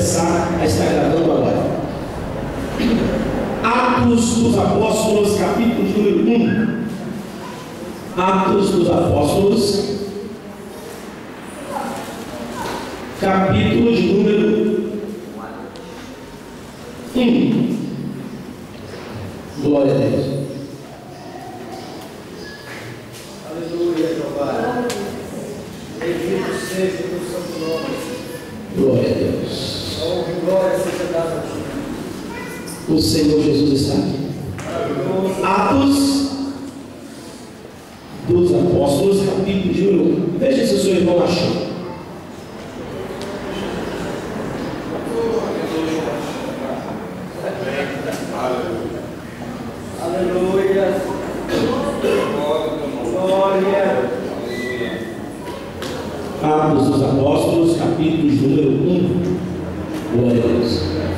começar a estar gravando agora. Atos dos Apóstolos, capítulo número 1. Atos dos Apóstolos, capítulo de número 1. Glória a Deus. Aleluia, Jeová. Bendito seja o santo nome. Glória a Deus. Honra e glória seja dada a ti. O Senhor Jesus está aqui. Atos dos Apóstolos, capítulo de número 1. Veja se o seu irmão achou. Aleluia. Glória. Atos dos Apóstolos, capítulo de número 1. Glória a Deus.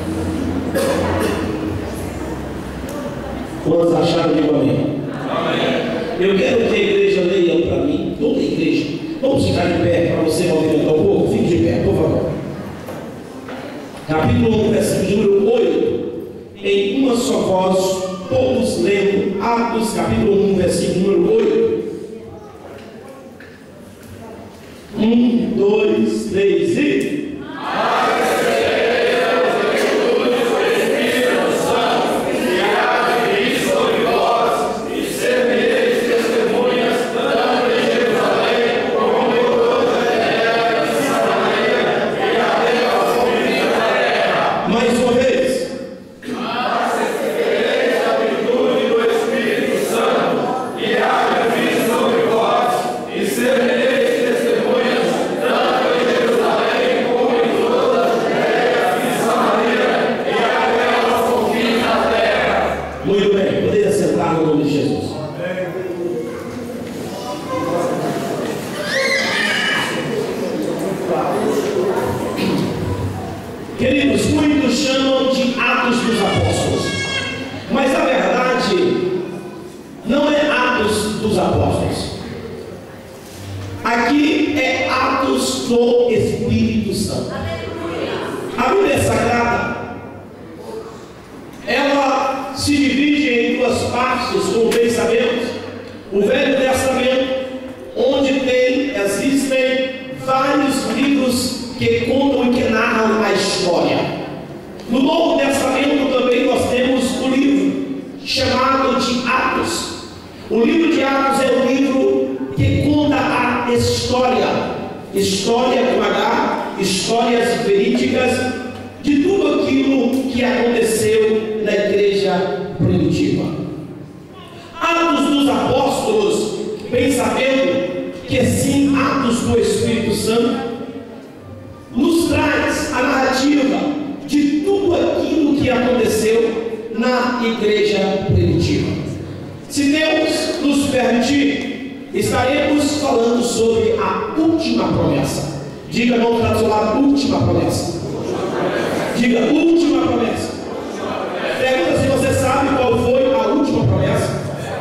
Quantos acharam? Digo amém. Eu quero que a igreja leia para mim, toda a igreja. Vamos ficar de pé para você movimentar um pouco? Fique de pé, por favor. Capítulo 1, versículo número 8. Em uma só voz, todos lendo. Atos, capítulo 1, versículo número 8. 1, 2, 3 e... Queridos, muitos chamam de Atos dos Apóstolos, mas a verdade não é Atos dos Apóstolos. Aqui é Atos do Espírito Santo. A Bíblia Sagrada, ela se divide em duas partes, como bem sabemos. O Velho Testamento, onde existem vários livros que contam e que narram a história. No Novo Testamento também nós temos o livro chamado de Atos. O livro de Atos é o livro que conta a história com H, histórias verídicas de tudo aquilo que aconteceu na igreja primitiva. Atos dos Apóstolos, bem sabendo que sim, Atos do Espírito Santo, nos traz a narrativa de tudo aquilo que aconteceu na igreja primitiva. Se Deus nos permitir, estaremos falando sobre a última promessa. Diga, vamos para o lado, última promessa. Diga, última promessa. Pergunta se você sabe qual foi a última promessa.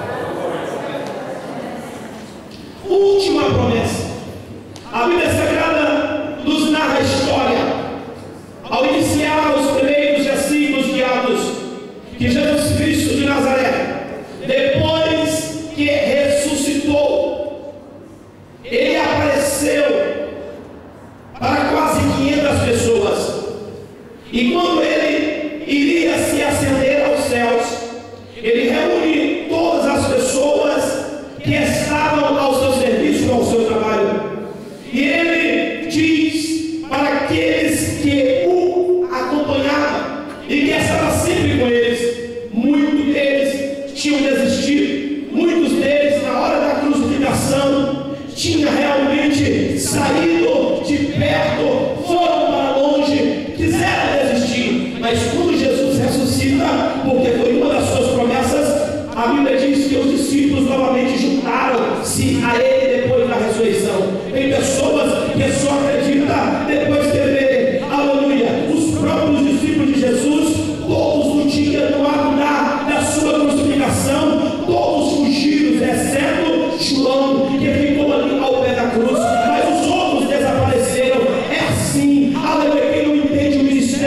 Última promessa. A Bíblia Sagrada nos narra a história, ao iniciar os primeiros versículos de Atos, que Jesus Cristo de Nazaré, depois que ressuscitou, ele apareceu para quase 500 pessoas, e quando ele iria se ascender aos céus, ele reúne todas as pessoas que estavam ao seu serviço, ao seu trabalho, e ele diz para aqueles que o acompanhavam e que estavam sempre com eles, muitos deles tinham desistido, muitos deles na hora da crucificação tinham realmente saído de perto, foram para longe, quiseram desistir, mas quando Jesus ressuscita, porque foi uma das suas promessas, a Bíblia diz que os discípulos novamente juntaram-se a ele depois da ressurreição. Tem pessoas que só acreditam depois de ver, aleluia, os próprios discípulos de Jesus, todos no dia, no ato da sua crucificação, todos fugiram, exceto João, que ficou ali ao pé da cruz, mas os outros desapareceram. É assim, aleluia, quem não entende o ministério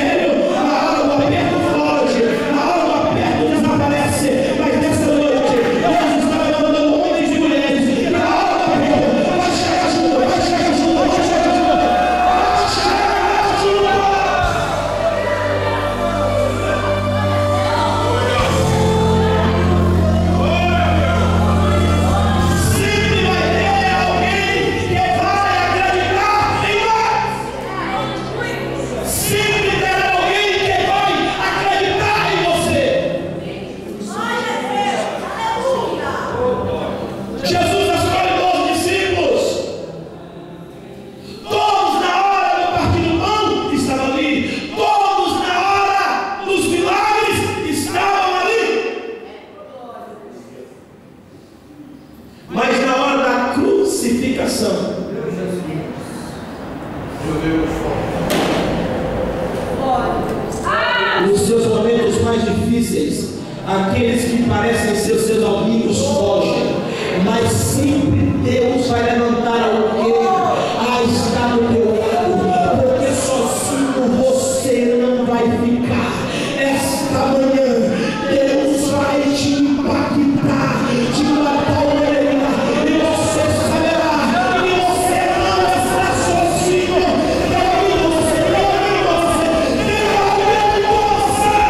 Aqueles que parecem ser os seus amigos fogem, mas sempre Deus vai levantar alguém a estar no teu lado, porque sozinho você não vai ficar. Esta manhã Deus vai te impactar, te matar o inimigo, e você saberá que você não está sozinho. Tem alguém com você, tem alguém com você, tem alguém com você.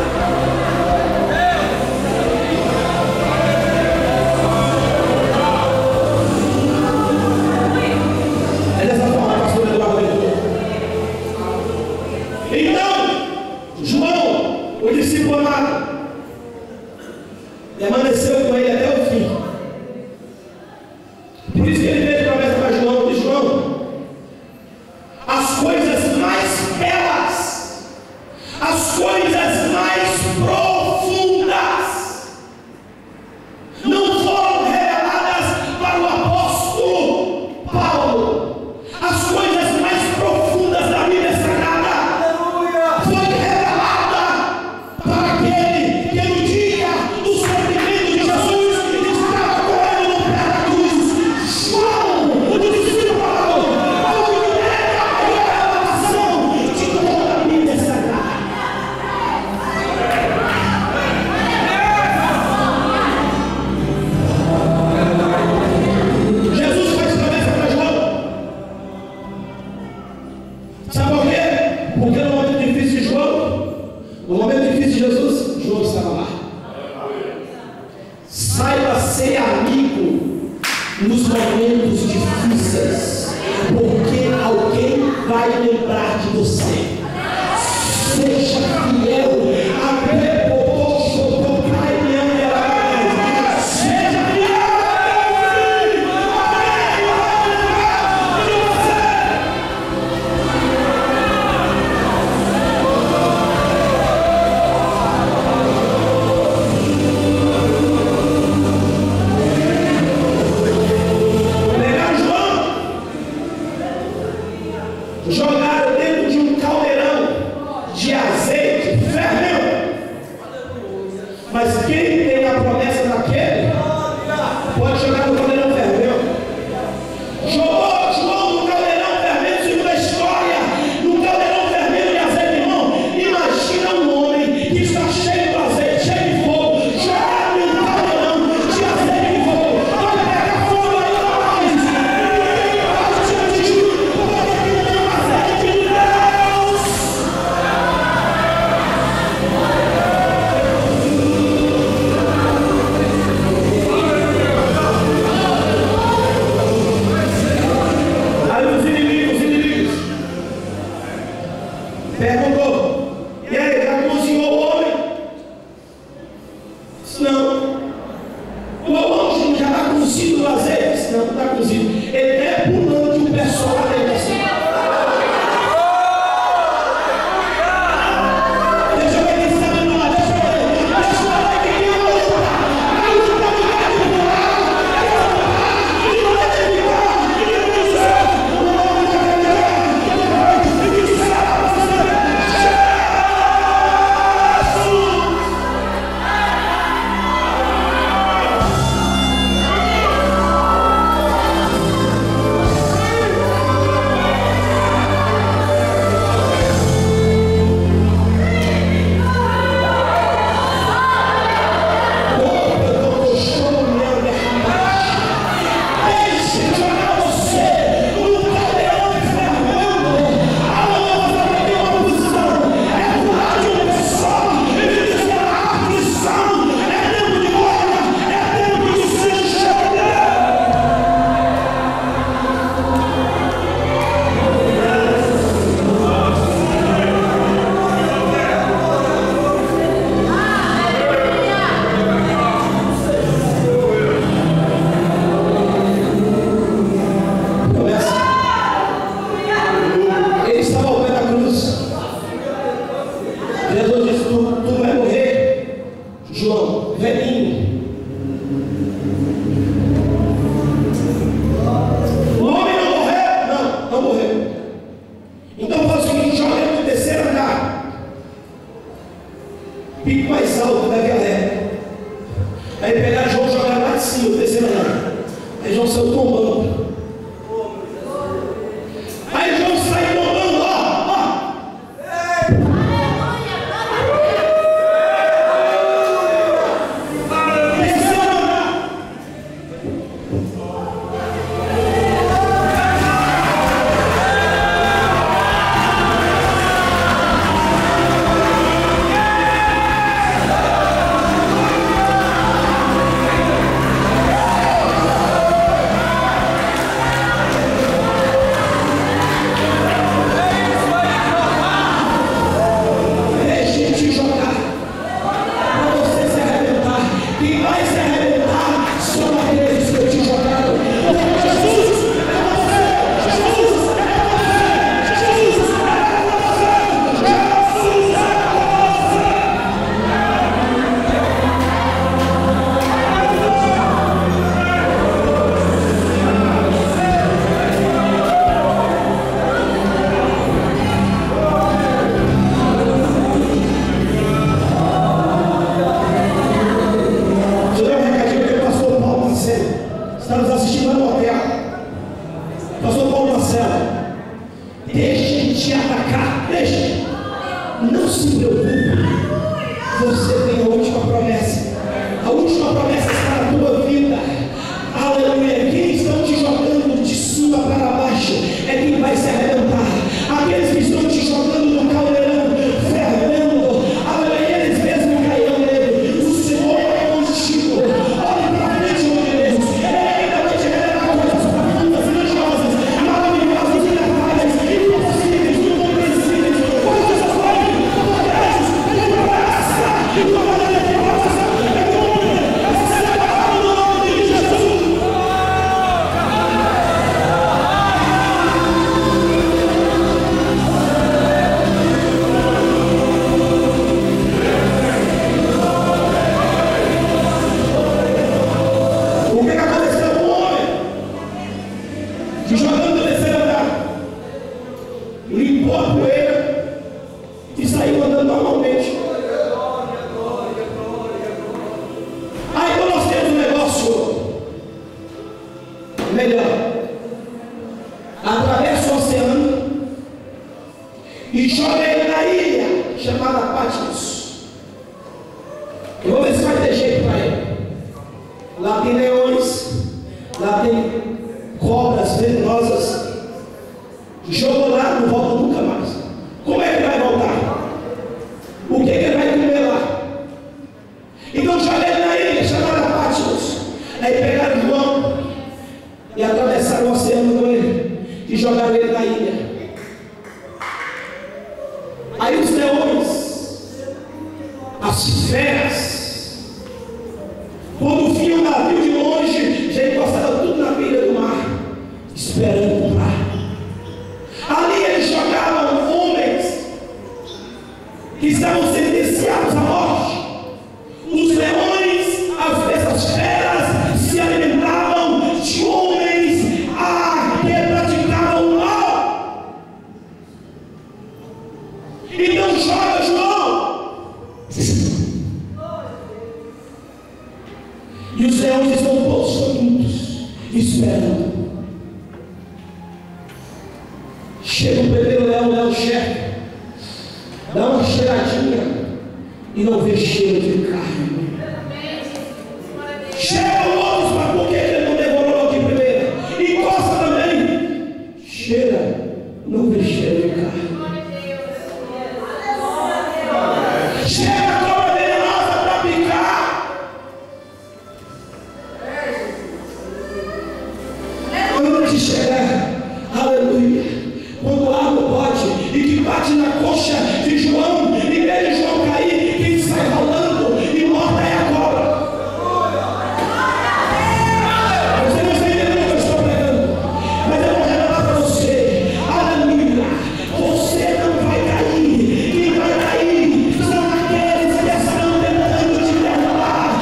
É dessa forma, pastor Eduardo. Então, João, o discípulo amado, permaneceu com ele até o fim. Por isso que ele fez promessa para João, diz: João, as coisas mais belas, as coisas mais profundas não foram reveladas para o apóstolo Paulo. As coisas mais profundas da Bíblia Sagrada foi revelada para aquele que no dia do sofrimento de Jesus estava correndo no pé da cruz. João, o discípulo amado, foi o que teve a maior revelação de toda a Bíblia Sagrada. Jesus faz promessa para João. Sabe por quê? Porque no momento difícil de João, no momento difícil de Jesus, João estava lá. Saiba ser amigo nos momentos difíceis, porque alguém vai lembrar de você. Seja fiel a seja fiel pegaram João, jogaram dentro de um caldeirão de azeite fervendo. Mas quem tem a promessa daquele pode jogar no caldeirão fervendo. Jogou João no caldeirão fervendo, segundo a história, no caldeirão fervendo de azeite, irmão. Imagina um homem que está cheio de azeite, cheio de fogo, jogado no caldeirão de azeite e fogo. Vai pegar fogo aí para nós. Ninguém pode te atingir, porque tem o azeite de Deus. Aí os inimigos perguntou: e aí, já cozinhou o homem? Disse: não. O homem já está cozido no azeite? Disse: não, não está cozido. Ele é pulando de um pé só para dentro assim. Deixa eu ver quem está dando lá, deixa eu ver quem é a luta. A luta não vai de pular, e não vai de ficar, e não vai de ser, o nome da verdade, e que será você. pico mais alto da galera. Não se preocupe. Você tem a última promessa. A última promessa está na tua vida. Aleluia. Quem estão te jogando de cima para baixo é quem vai se arrebentar. Aqueles que estão te jogando no caldeirão fervendo, aleluia, eles mesmos cairão nele. O Senhor é contigo. Olhe para frente, meu Deus. Ele ainda vai te revelar coisas profundas, grandiosas, maravilhosas, inerváveis, impossíveis, incompreensíveis, coisas poderosas, de graça, de glória, de graça, de glória. Separado no nome de Jesus. O que aconteceu com o homem? Que jogando no terceiro andar, limpou a poeira e saiu andando normalmente. Aí quando nós temos um negócio melhor, atravessa o oceano e joga ele na ilha chamada Patmos. Eu vou ver se vai ter jeito para ele. Lá tem leões, lá tem cobras venenosas. Jogou lá, não volta nunca mais. Como é que vai voltar? O que ele vai comer lá? Então joga ele na ilha chamada Patmos. Aí pegaram João e atravessaram o oceano com ele e jogaram ele na ilha. Aí os leões, as feras, quando viam o navio de longe, já encostaram tudo na beira do mar, esperando comprar. Ali eles jogavam homens que estavam sentenciados à morte. Os leões, essas feras, se alimentavam de homens que praticavam o mal. Então joga João. E os leões estão todos famintos, esperando. Chega o primeiro leão, o leão chefe, dá uma cheiradinha e não vê cheiro de carne. Chega o outro, mas por que ele não devorou logo de primeira? Encosta também, cheira, não vê cheiro de carne. Chega a cobra venenosa para picar. Quando te chegar, aleluia, quando abre o bote e que bate na coxa de João, em vez de João cair, quem sai rolando e morta é a cobra. Você não está entendendo o que eu estou pregando, mas eu vou revelar para você, aleluia, você não vai cair. Quem vai cair são aqueles que estão tentando te derrubar.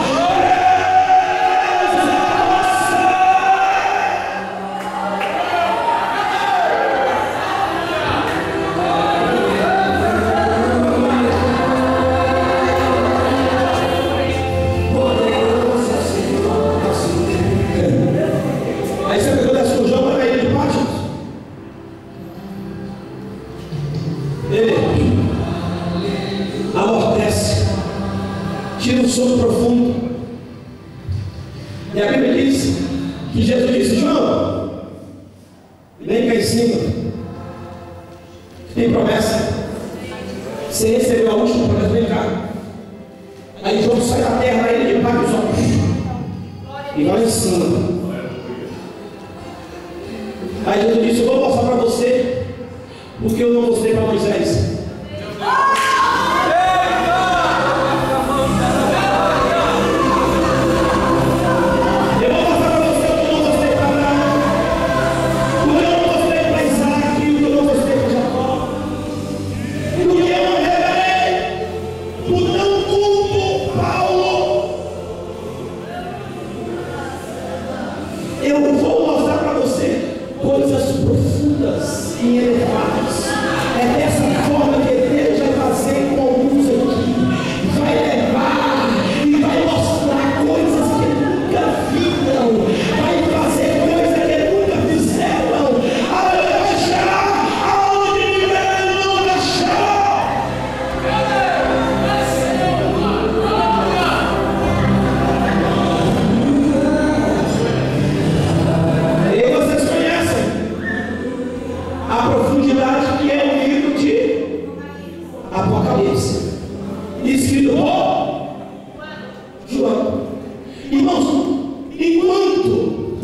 Aí você pegou dessa com João para cair de Patmos. Ele amortece, tira um sono profundo. E a Bíblia diz que Jesus disse: João, vem cá em cima. Tem promessa. Você recebeu a última promessa, vem cá. Aí João sai da terra na ilha de Patmos e vai em cima. Aí Jesus disse: eu vou mostrar para você porque eu não mostrei para Moisés. Eu vou mostrar para você o que eu não mostrei para Abraão, o que eu não mostrei para Isaac, o que eu não mostrei para Jacó, o que eu não revelei, o não culto Paulo. Eu vou mostrar para você coisas profundas e elevadas. É dessa forma Apocalipse, escrito por João. Irmãos, enquanto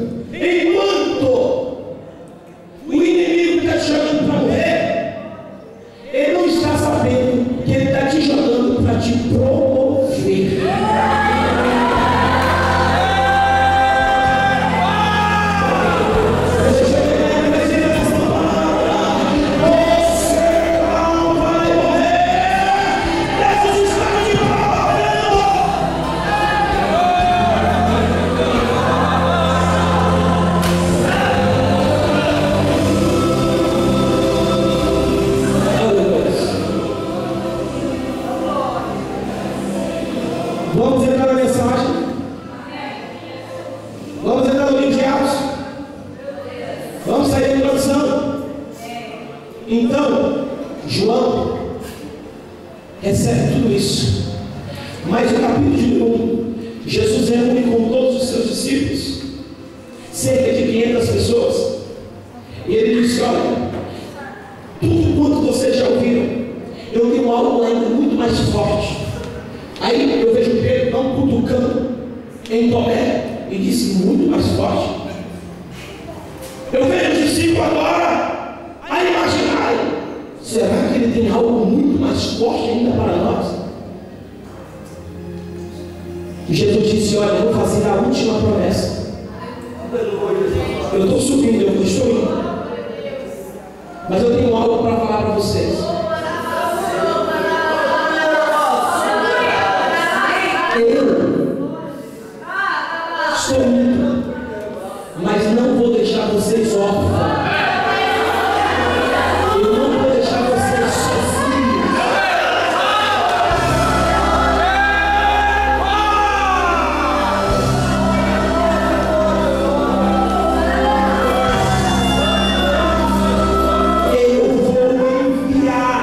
o inimigo está te jogando para morrer, ele não está sabendo que ele está te jogando para te promover. Vamos entrar na mensagem. Vamos entrar no livro de Atos. Vamos sair da introdução. Então, João recebe tudo isso. Mas no capítulo de 1, Jesus reúne com todos os seus discípulos, cerca de 500 pessoas. E ele disse: olha, tudo quanto vocês já ouviram, eu tenho algo ainda muito mais forte. Aí eu vejo Pedro não cutucando em Tomé e disse muito mais forte. Eu vejo os discípulos agora a imaginarem: será que ele tem algo muito mais forte ainda para nós? E Jesus disse: olha, eu vou fazer a última promessa. Eu estou subindo, eu estou indo, mas eu tenho algo para falar para vocês. Estou indo, mas não vou deixar vocês órfãos. Eu não vou deixar vocês sozinhos. Eu vou enviar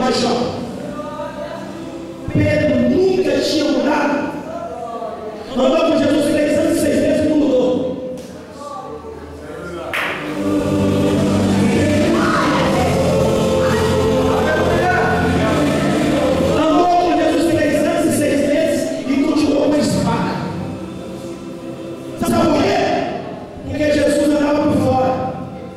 mais jovem. Pedro nunca tinha mudado. Andou com Jesus 3 anos e 6 meses e não mudou. Andou com Jesus 3 anos e 6 meses e continuou com a espada. Sabe por quê? Porque Jesus andava por fora.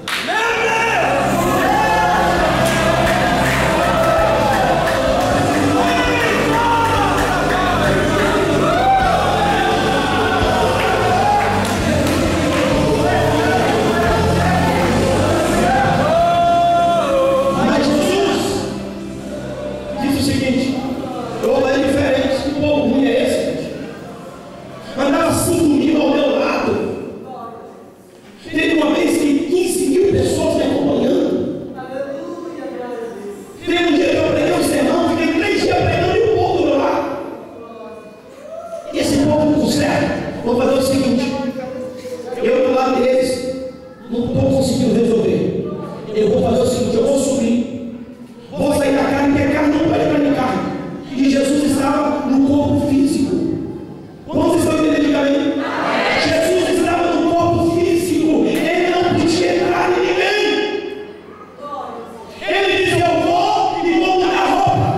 Vou fazer o seguinte: eu do lado deles não estou conseguindo resolver. Eu vou fazer o seguinte: eu vou subir, vou sair da carne, porque a carne não pode entrar em carne. E Jesus estava no corpo físico. Como vocês estão entendendo? Diga aí. Jesus estava no corpo físico. Ele não podia entrar em ninguém. Ele disse: eu vou e vou mudar a roupa.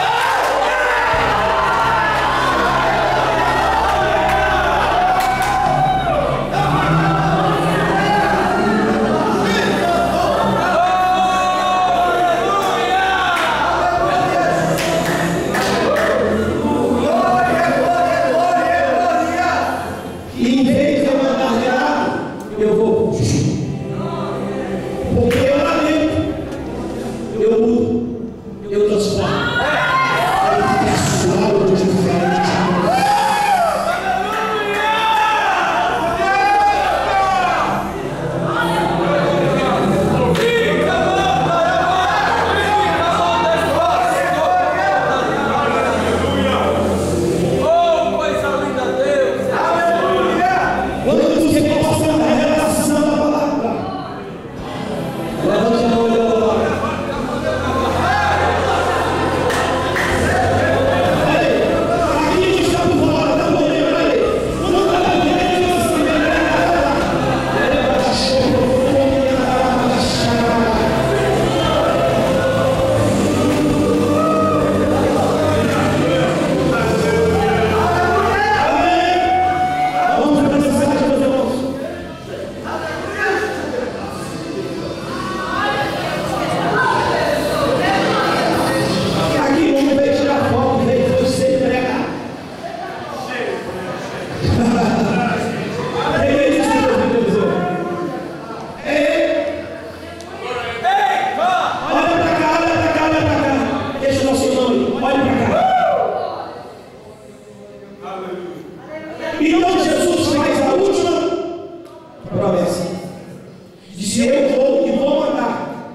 Então Jesus faz a última promessa. Diz: eu vou e vou mandar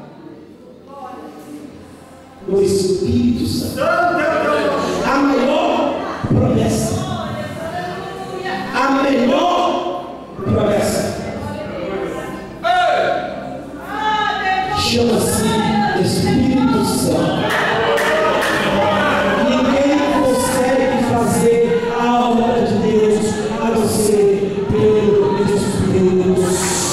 o Espírito Santo. A maior promessa. A melhor promessa. Chama-se Espírito Santo. Ninguém consegue fazer a obra de Deus a não ser pelo Espírito Santo.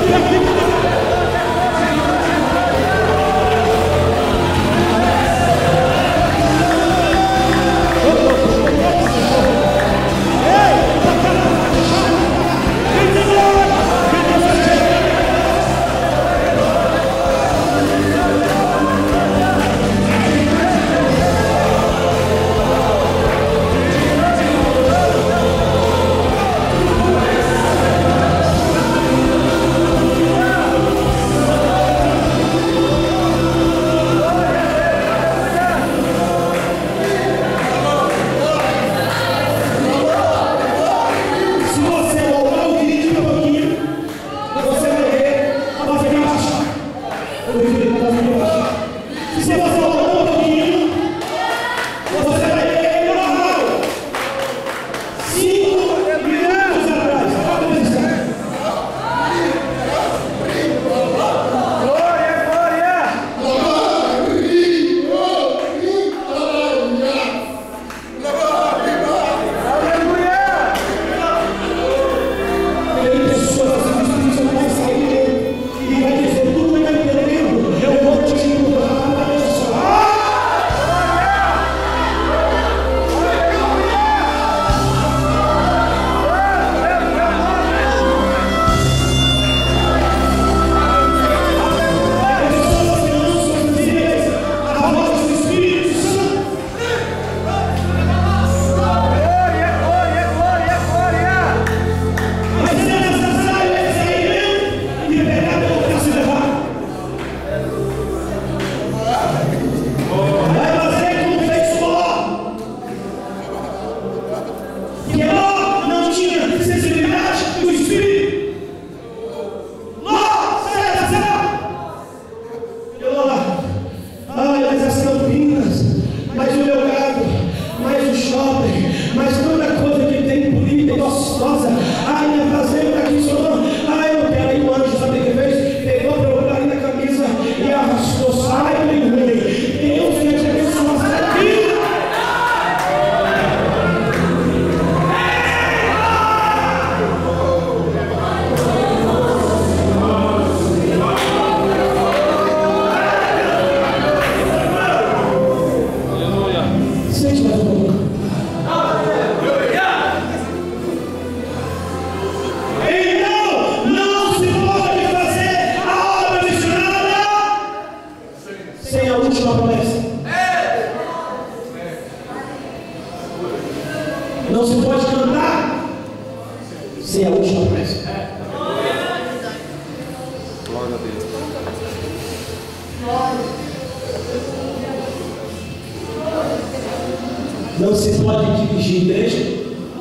Não se pode dirigir igreja,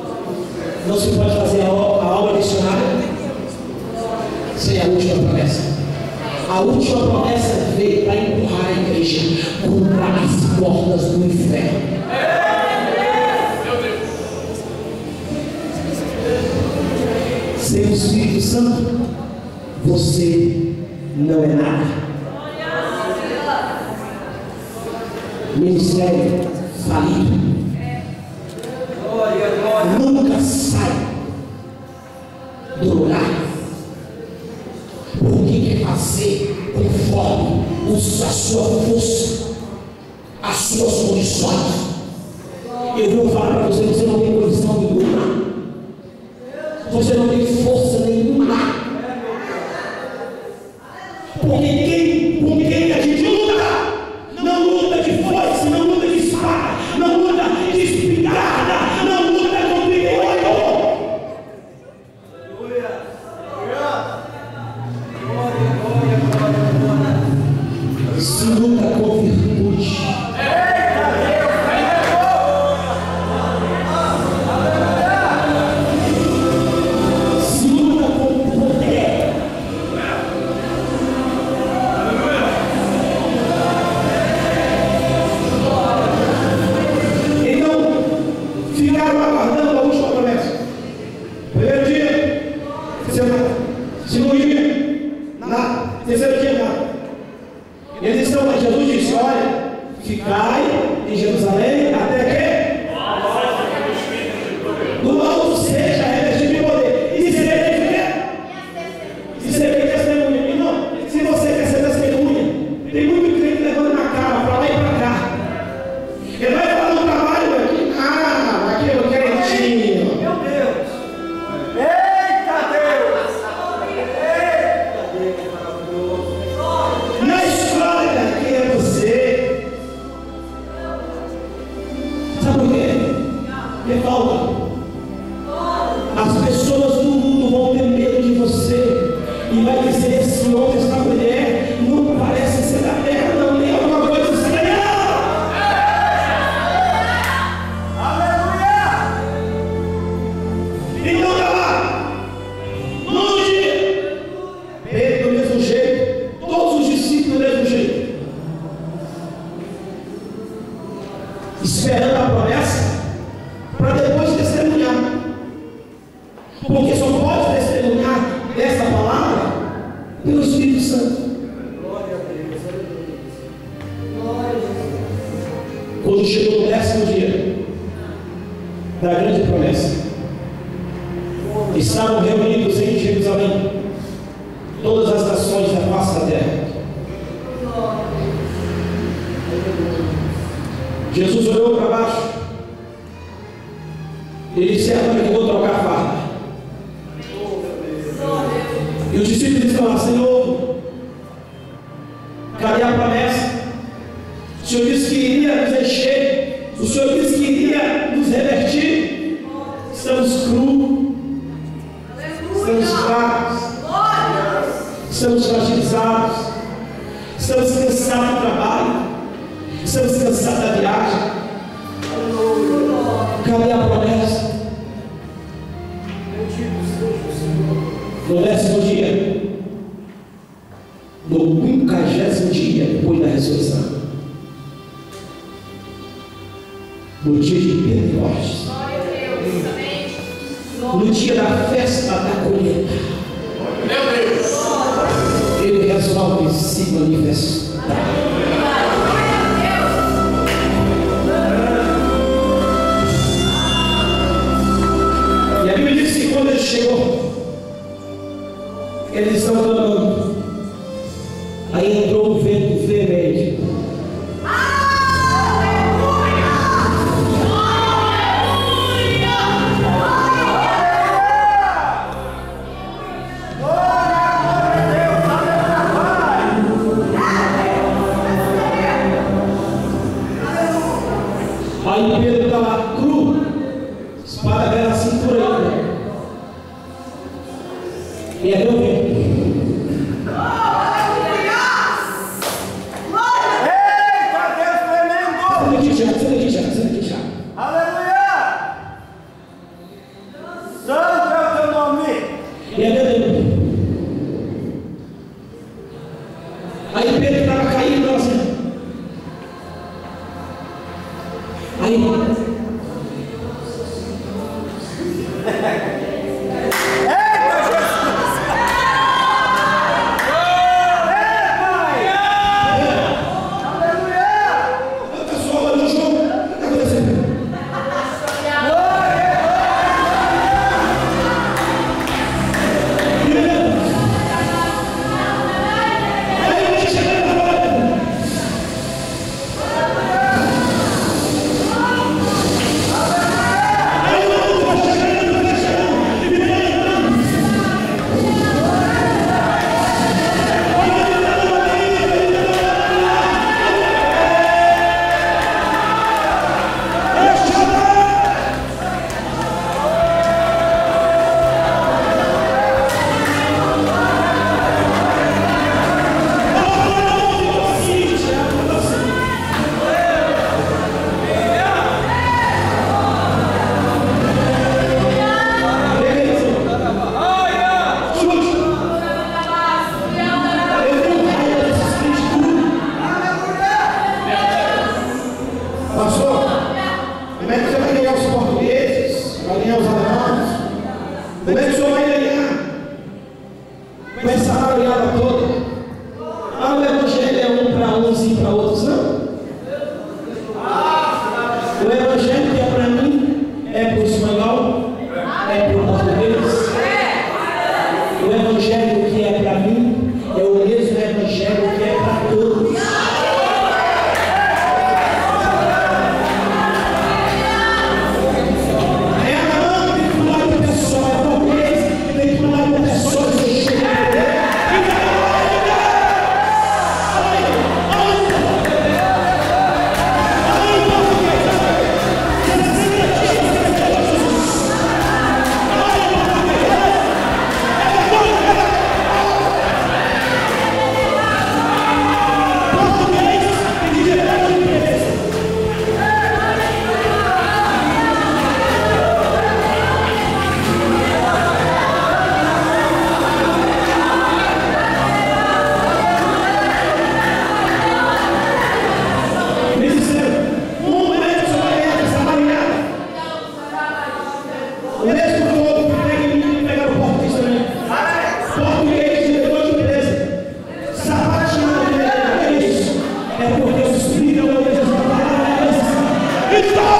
não se pode fazer a obra missionária sem a última promessa. A última promessa veio para empurrar a igreja contra as portas do inferno. Sem o Espírito Santo, você não é nada. Ministério falido. Nunca sai do lugar, porque quer fazer conforme a sua força, as suas condições. Eu vou falar para você: você não tem condição nenhuma, você não tem força nenhuma, porque com quem a gente luta, não luta de força, não luta de espada, não luta de espingarda, não luta com piolho. Se luta com virtude. Se luta com poder. Então, ficaram aguardando a última promessa. Primeiro dia, segundo dia, nada. Terceiro dia, nada. Eles estão, mas Jesus disse: olha, ficai em Jerusalém até que do alto seja revestido de poder. E sereis o quê? E sereis vai dizer se o homem, essa mulher, não parece ser da terra, não tem alguma coisa estranha. Aleluia! Então está lá, no dia, Pedro do mesmo jeito, todos os discípulos do mesmo jeito, esperando a promessa para depois testemunhar, porque só pode testemunhar dessa palavra pelo Espírito Santo. Glória a Deus, Quando chegou no 10º dia da grande promessa, estavam reunidos em Jerusalém todas as nações da face da terra. Jesus olhou para baixo e disse: agora que vou trocar a farda. E os discípulos estão lá: Senhor, cadê a promessa? O Senhor disse que iria nos encher, o Senhor disse que iria nos revertir. Estamos crus, estamos fracos, estamos fragilizados, estamos cansados do trabalho, estamos cansados da viagem. Cadê a promessa? No 10º dia, no 50º dia depois da ressurreição, no dia de Pentecostes, no dia da festa da colheita, ele resolve se manifestar. E a Bíblia diz que quando ele chegou, eles estão clamando. Aí entrou o vento fervente. Aí Pedro está lá, cru, espada velha na cintura ainda. E aí eu vi. Senta aqui já. Aleluia! Santo é o teu nome! E aí eu Aí Pedro estava caindo assim. Aí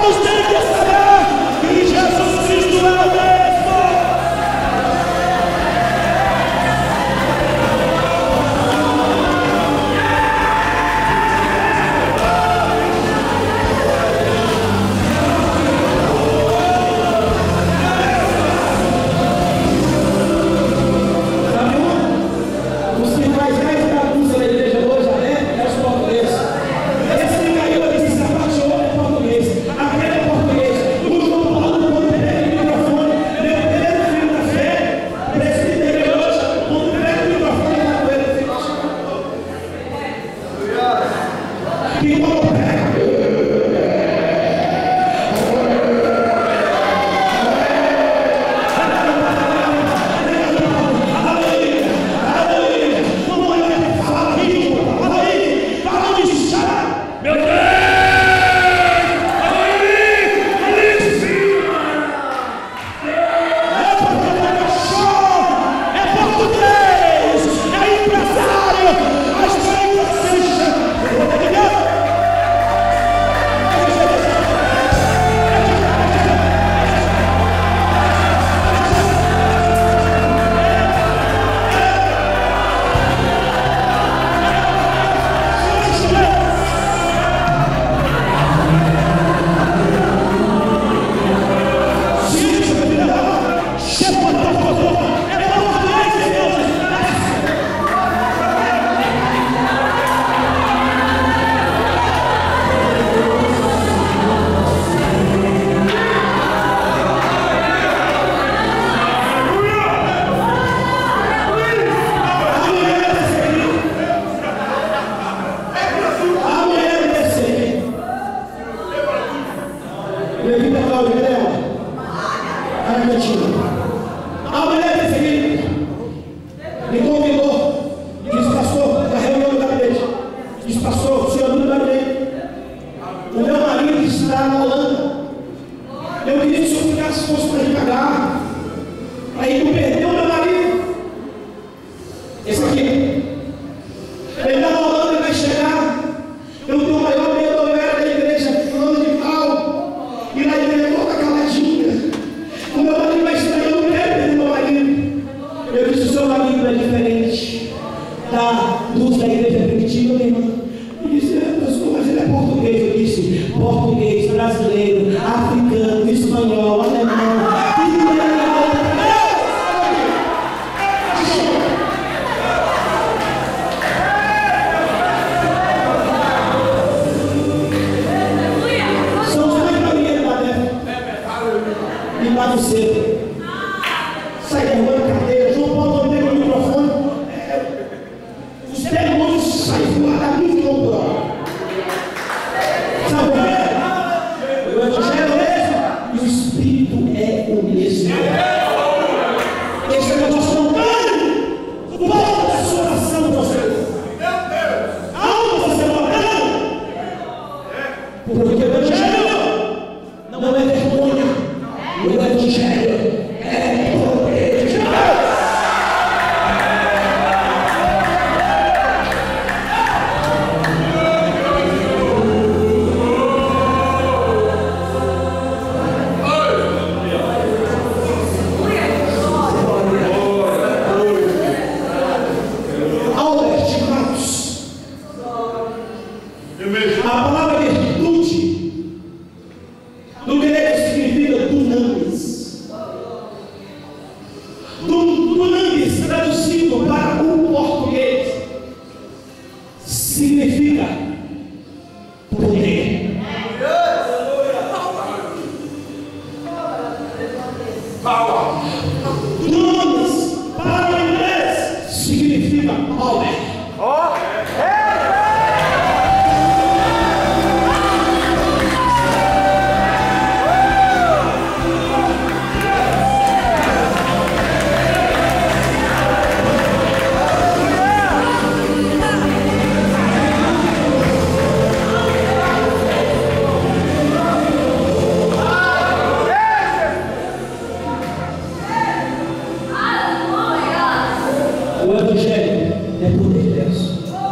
Todos têm que saber que Jesus Cristo é o mesmo.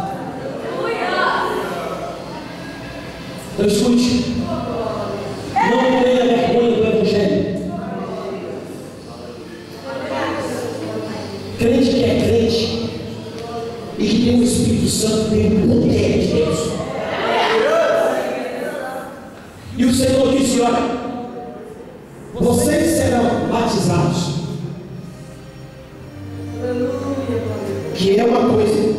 Então escute, não Porque o Espírito Santo tem o poder de Deus. E o Senhor disse: olha, vocês serão batizados. Que é uma coisa.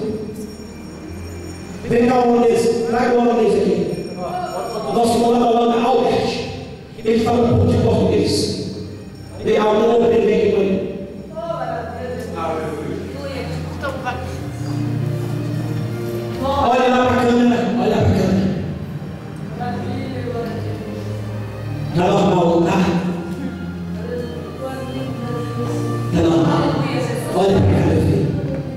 Vem cá o holandês, traga o holandês aqui. Nosso irmão lá da Holanda, Albert. Ele fala um pouco de português. Ele é algum aprender aqui com ele. Olha lá para a câmera, olha para a câmera. Está normal, não está? Está normal. Olha para cá, meu filho.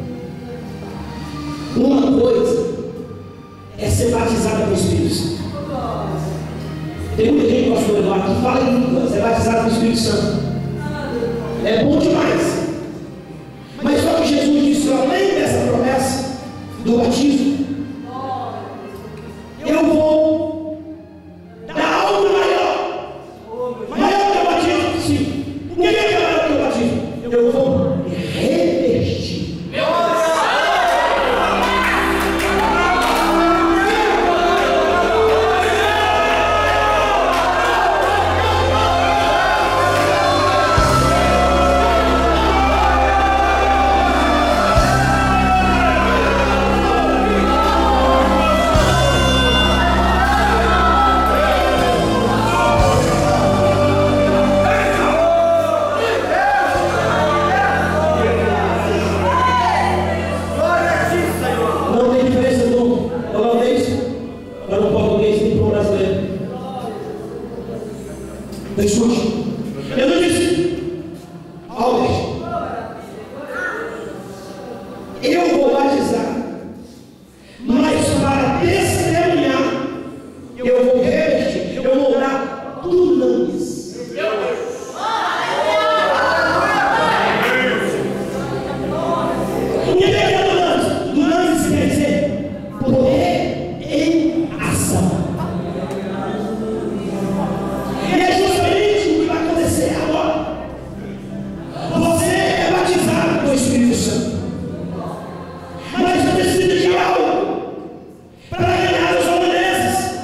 Uma coisa é ser batizado com o Espírito Santo. Tem muita gente, pastor Eduardo, que fala em línguas, é batizado com o Espírito Santo. É bom demais. Mas só que Jesus disse, além dessa promessa do batismo, eu vou dar algo maior. Maior que o batismo, sim. O que é maior que o batismo? Eu vou revestir. Escute, eu não disse, Albert, eu vou batizar, mas para testemunhar, eu vou revestir, eu vou dar dunamis. O que é dunamis? Dunamis quer dizer poder em ação. Espírito Santo, mas eu preciso de algo para ganhar os holandeses.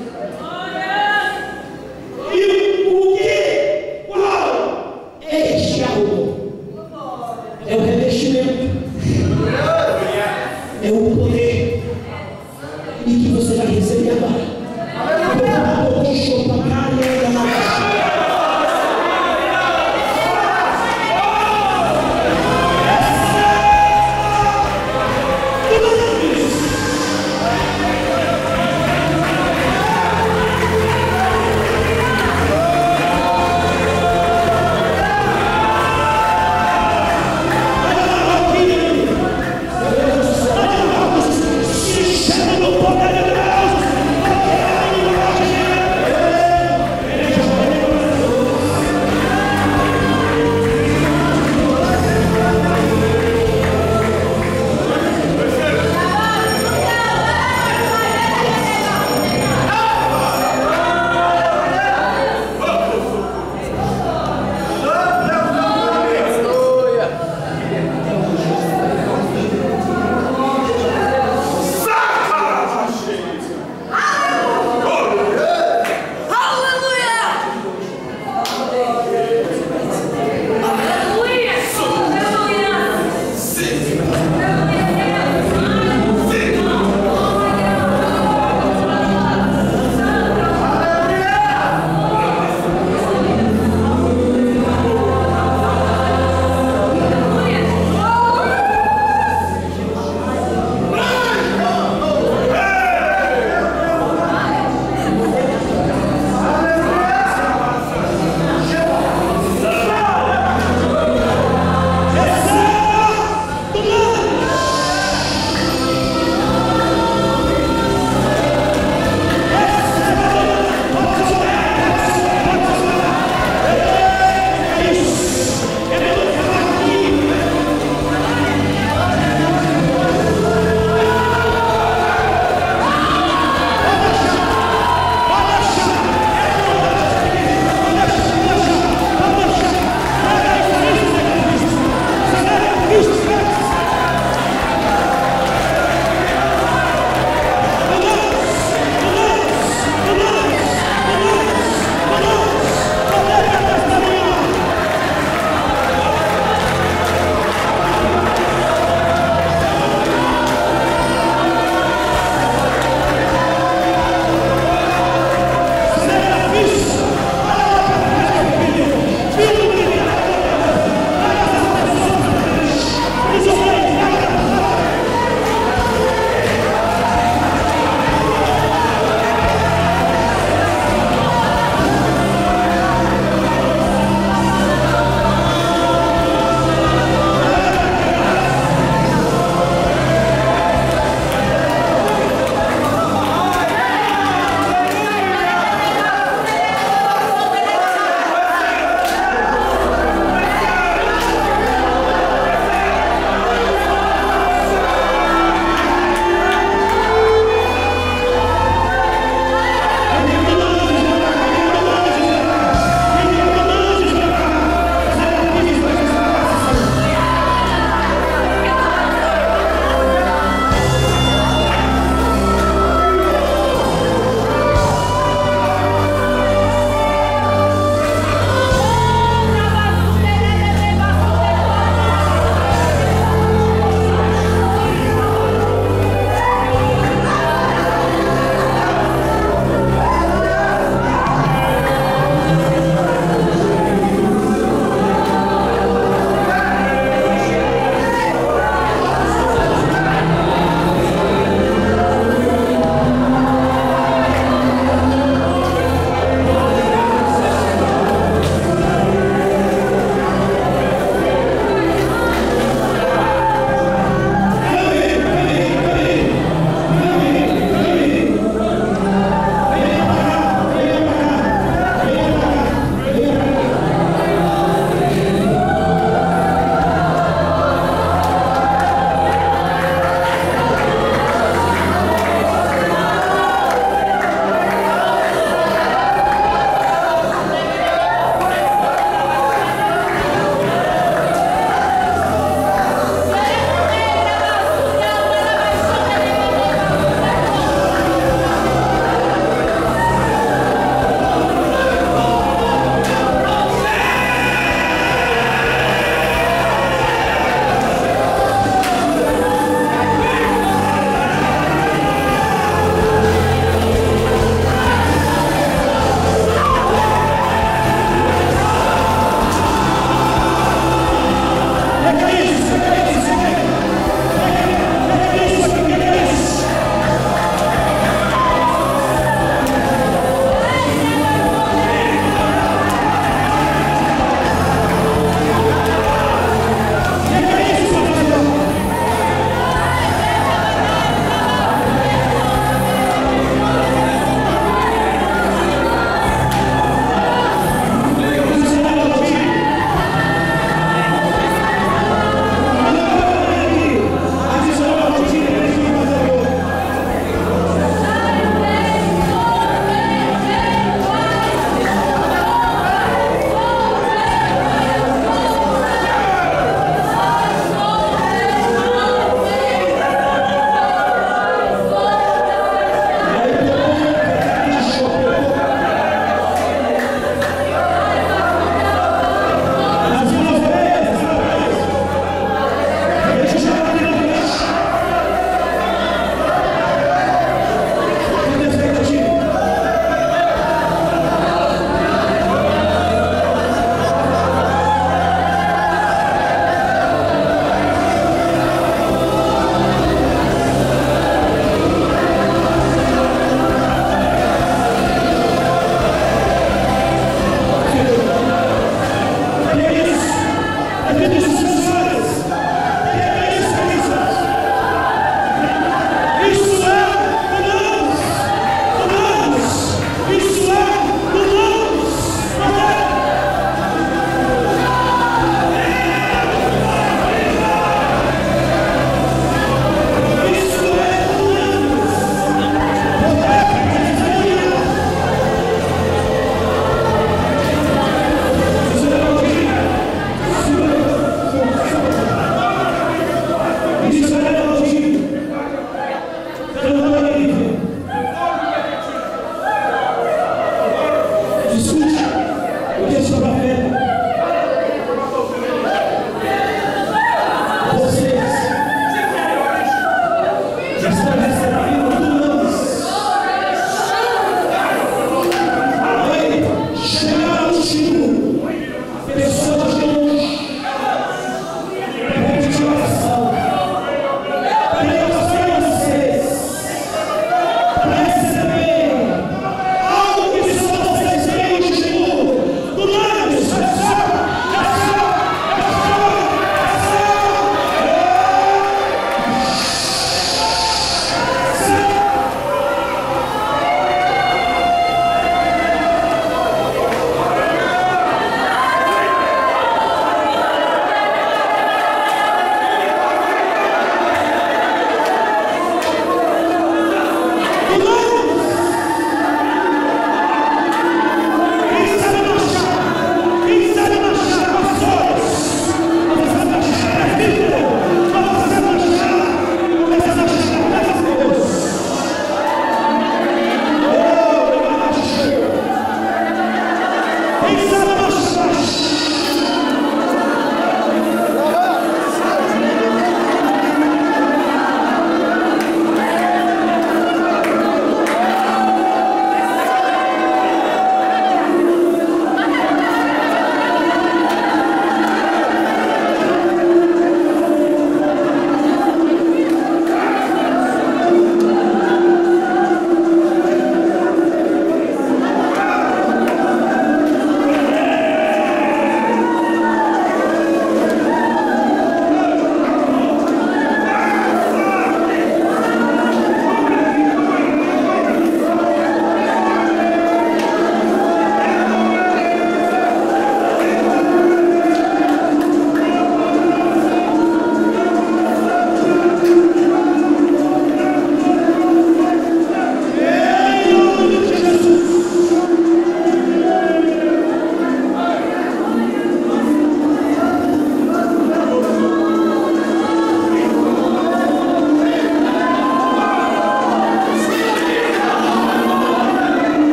E o que? Qual é este algo? É o revestimento, é o poder,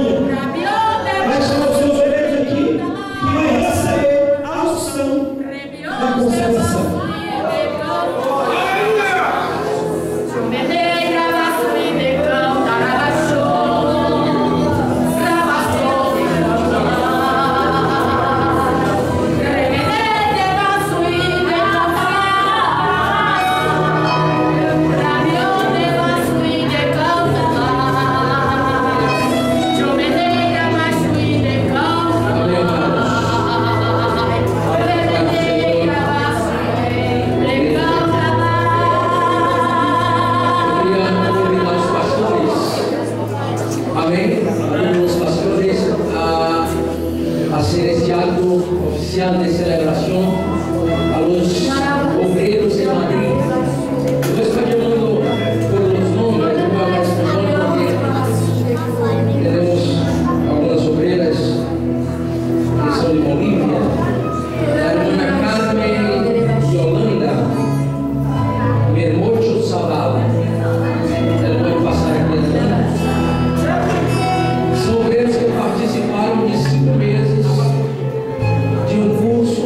Espanha. Vai chamar os seus obreiros aqui e vai receber a unção da consagração. De celebración a los obreros de Madrid. Yo estoy llamando por los nombres, yo voy a hablar español porque tenemos algunas obreras que son de Bolivia. La hermana Carmen Yolanda Mermocho Zavala, ela pode passar aqui adelante. São obreiros que participaram de 5 meses de um curso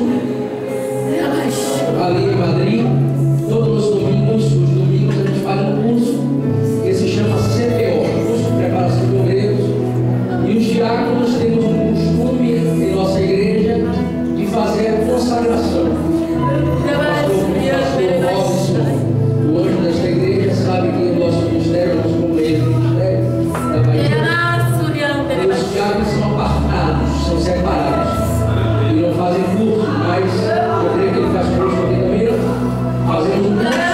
ali em Madrid. Todos os domingos a gente faz um curso que se chama CPO, curso de preparação de obreiros, e os diáconos temos um costume em nossa igreja de fazer a consagração. O pastor Robson, o anjo desta igreja, sabe que o nosso ministério, o nosso companheiro de ministério da Bahia, os diáconos são apartados, são separados e não fazem curso, mas eu creio que ele faz curso aqui também. Fazemos um curso.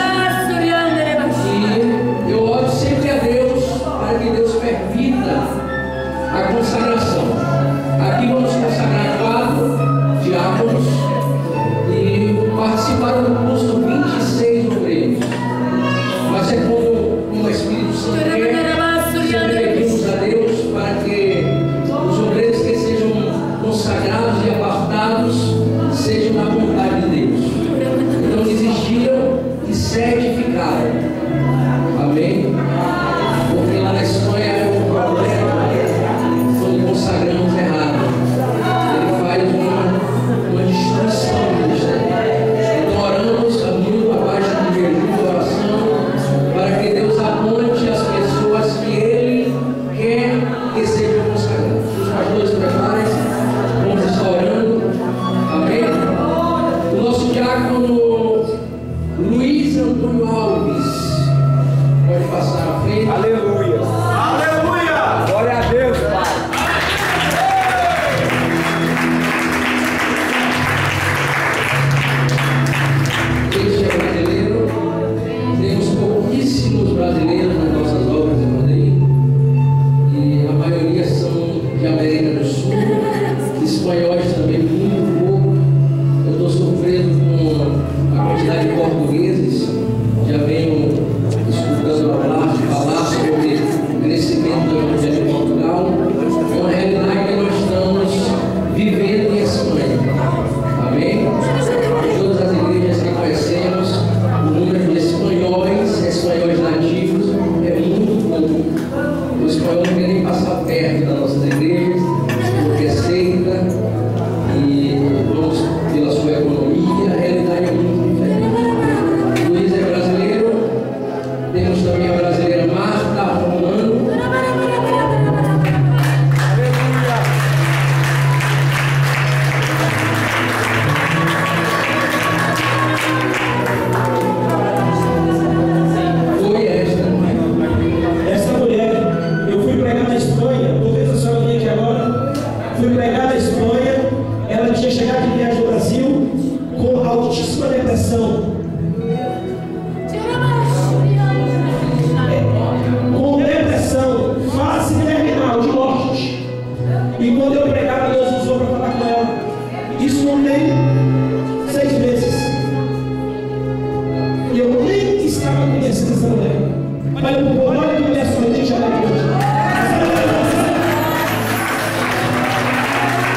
E eu oro sempre a Deus para que Deus permita a consagração. Aqui vamos consagrar 4 diáconos e participaram do curso 26 obreiros. Mas é como o Espírito Santo quer, sempre pedimos a Deus para que os obreiros que sejam consagrados e apartados sejam na vontade de Deus. Então desistiram e 7 ficaram. Amém? Porque lá na Espanha o problema quando consagramos errado. Ele faz uma destruição do ministério. Então oramos muito abaixo do jejum de oração para que Deus aponte as pessoas que Ele quer que sejam consagradas. Os pastores preparem-se, vamos estar orando. Amém? O nosso diácono Luiz Antônio Alves pode passar à frente. Aleluia. Aleluia. Glória a Deus, Pai. Este é brasileiro. Temos pouquíssimos brasileiros nas nossas obras em Madrid. E a maioria são de América do Sul. Espanhóis também, muito pouco. Eu estou surpreso com a quantidade de portugueses. Já venho escutando falar sobre o crescimento do Evangelho em Portugal. É uma realidade que nós estamos vivendo em Espanha. Amém? Todas as igrejas que conhecemos, o número de espanhóis nativos é muito pouco. Os espanhóis não querem passar perto das nossas igrejas, porque é seita e vamos pela sua economia, a realidade é muito diferente. Luiz é brasileiro, temos também a brasileira Marta Romano. Foi Essa mulher, eu fui pregar na Espanha, talvez a senhora venha aqui agora. Fui pregar na Espanha, ela tinha chegado de viagem do Brasil com altíssima depressão. Com depressão, fase terminal de morte. E quando eu pregava, Deus usou para falar com ela. Isso não tem 6 meses. E eu nem estava conhecendo essa mulher. Olha que mulher sorridente ela é hoje.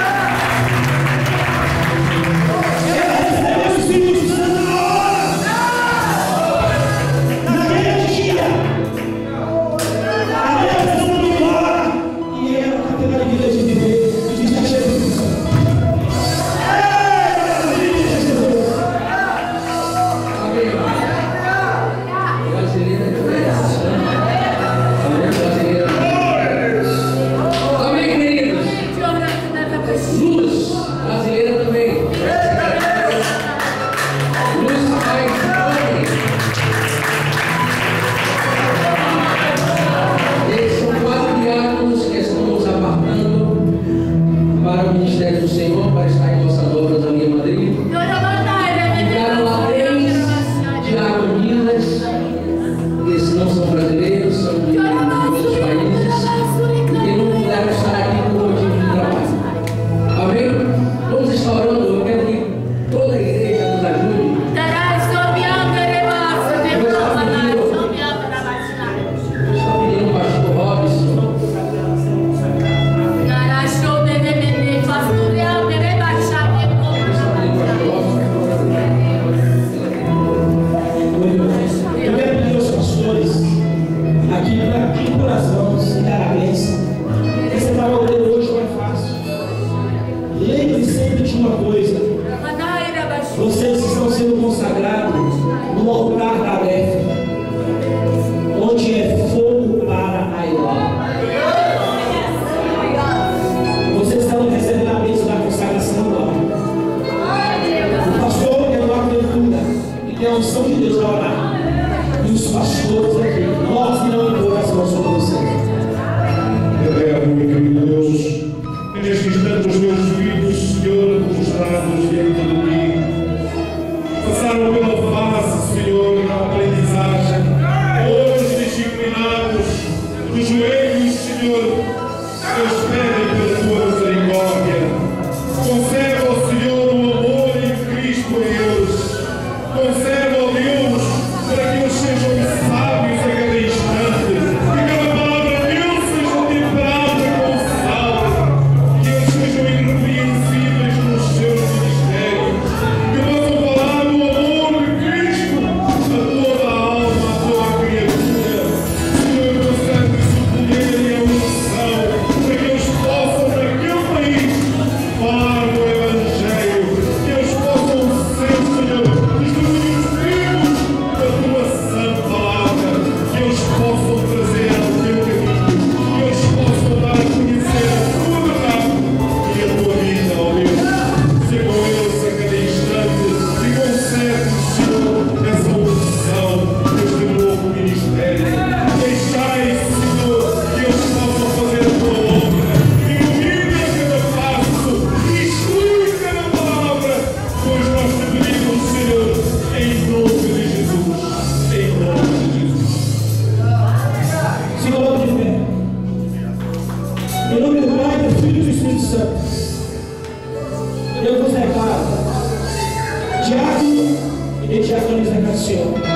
Espírito Santo. Eu vos declaro diácono e diaconisa com o Senhor.